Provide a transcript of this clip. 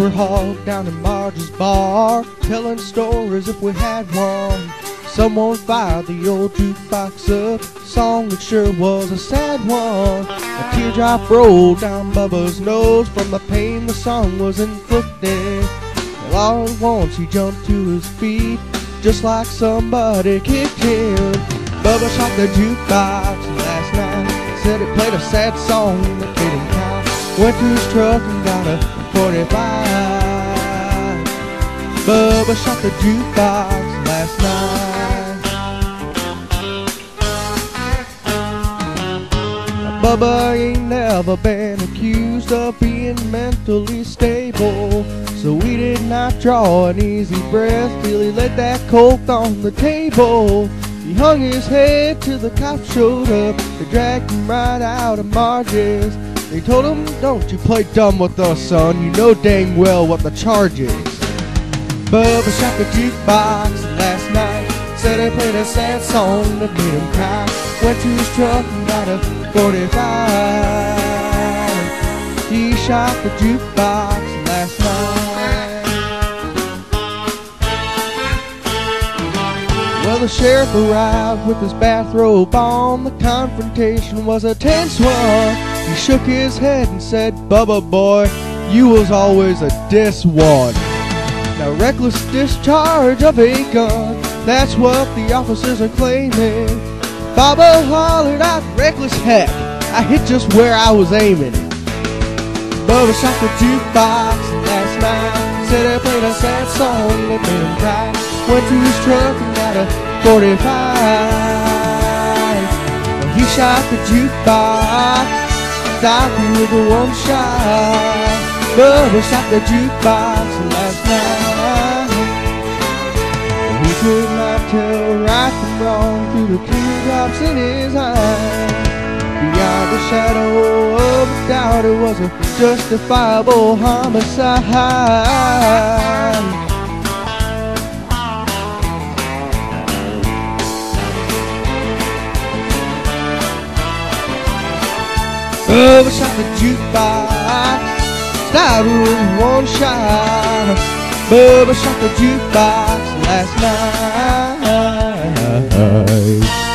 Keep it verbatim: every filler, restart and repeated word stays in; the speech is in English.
were hogged down in Marge's bar, telling stories if we had one. Someone fired the old jukebox up, song that sure was a sad one. A teardrop rolled down Bubba's nose from the pain the song was inflicting. Well, all at once he jumped to his feet, just like somebody kicked him. Bubba shot the jukebox last night, said it played a sad song that made him cry. Went to his truck and got a forty-five. Bubba shot the jukebox last night. Bubba ain't never been accused of being mentally stable, so he did not draw an easy breath till he laid that coke on the table. He hung his head till the cops showed up. They dragged him right out of Marge's. They told him, "Don't you play dumb with us, son. You know dang well what the charge is." Bubba shot the jukebox last night, said he played a sad song that made him cry. Went to his truck and got a forty-five. He shot the jukebox last night. Well, the sheriff arrived with his bathrobe on. The confrontation was a tense one. He shook his head and said, "Bubba boy, you was always a dis one." Now reckless discharge of a gun, that's what the officers are claiming. Bubba hollered out, "Reckless heck, I hit just where I was aiming." Bubba shot the jukebox last night, said he played a sad song that made him cry. Went to his truck and got a forty-five. He shot the jukebox, died with a one shot. Bubba shot the jukebox last night. He could not tell right from wrong through the teardrops in his eyes. Beyond the shadow of a doubt, it was a justifiable homicide. Bubba shot the jukebox, died with one shot. Bubba shot the jukebox last night.